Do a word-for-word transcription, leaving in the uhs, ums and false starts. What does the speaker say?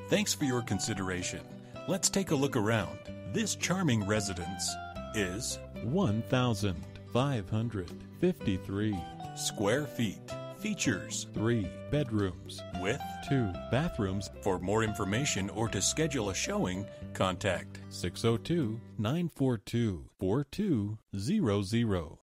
Thanks for your consideration. Let's take a look around. This charming residence is one thousand five hundred fifty-three square feet. Features three bedrooms with two bathrooms. For more information or to schedule a showing, contact six oh two, nine four two, four two zero zero.